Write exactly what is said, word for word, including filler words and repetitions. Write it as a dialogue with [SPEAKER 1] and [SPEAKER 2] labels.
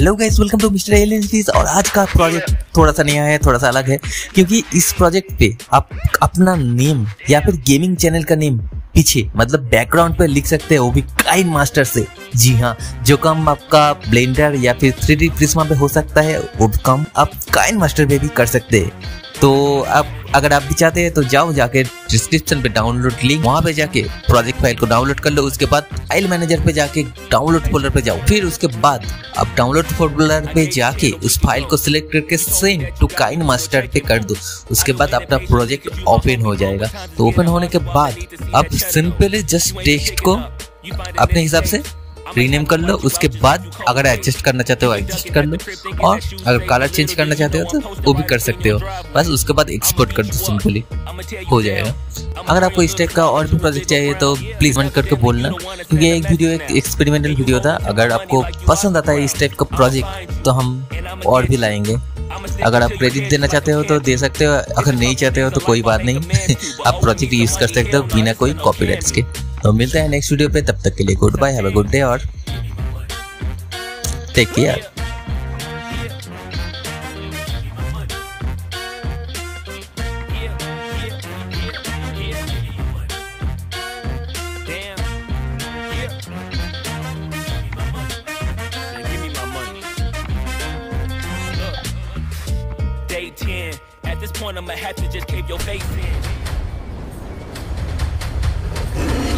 [SPEAKER 1] Hello guys, welcome to Mister Aliens. और आज का प्रोजेक्ट थोड़ा सा नया है, थोड़ा सा अलग है, क्योंकि इस प्रोजेक्ट पे आप अपना नेम या फिर गेमिंग चैनल का नेम पीछे मतलब बैकग्राउंड पे लिख सकते हो, वो भी काइन मास्टर से। जी हाँ, जो काम आपका ब्लेंडर या फिर थ्री डी प्रिज्मा पे हो सकता है, वो काम आप काइन मास्टर पे भी कर सकते हैं। तो आप अगर आप भी चाहते हैं तो जाओ, जाके डिस्क्रिप्शन पे डाउनलोड लिंक, वहां पे जाके प्रोजेक्ट फाइल को डाउनलोड कर लो। उसके बाद फाइल मैनेजर पे जाके डाउनलोड फोल्डर पे जाओ। फिर उसके बाद आप डाउनलोड फोल्डर पे जाके उस फाइल को सिलेक्ट करके सेंड टू काइन मास्टर पे कर दो। उसके बाद अपना प्रोजेक्ट ओपन हो जाएगा। तो ओपन होने के बाद आप सिंपली जस्ट टेक्स्ट को अपने हिसाब से रीनेम कर लो। उसके बाद अगर एडजस्ट करना चाहते हो एडजस्ट कर लो, और अगर कलर चेंज करना चाहते हो तो वो भी कर सकते हो। बस उसके बाद एक्सपोर्ट कर दो, सिंपली हो जाएगा। अगर आपको इस टाइप का और भी प्रोजेक्ट चाहिए तो प्लीज कमेंट करके बोलना, क्योंकि एक वीडियो एक एक्सपेरिमेंटल वीडियो था। अगर आपको पसंद आता है इस टाइप का प्रोजेक्ट तो हम और भी लाएंगे। अगर आप क्रेडिट देना चाहते हो तो दे सकते हो, अगर नहीं चाहते हो तो कोई बात नहीं आप प्रोजेक्ट यूज कर सकते हो बिना कोई कॉपीराइट्स के। तो मिलते हैं नेक्स्ट वीडियो पे, तब तक के लिए goodbye, have a good day और take care.
[SPEAKER 2] Day ten. At this point, I'ma have to just cave your face in.